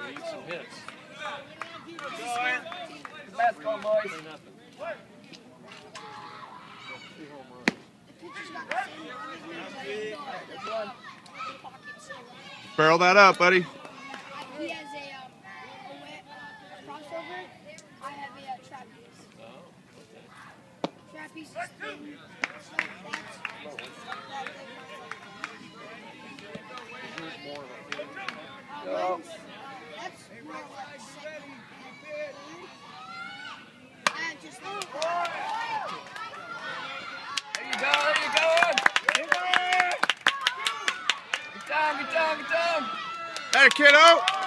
Need some hits. Basketball boys. Barrel that up, buddy. He has a crossover. I have a trapeze. Oh, okay. Trapeze is thin, so that's that's more like second and third. I just There you go, there you go. Good time, good time, good time. Hey, kiddo.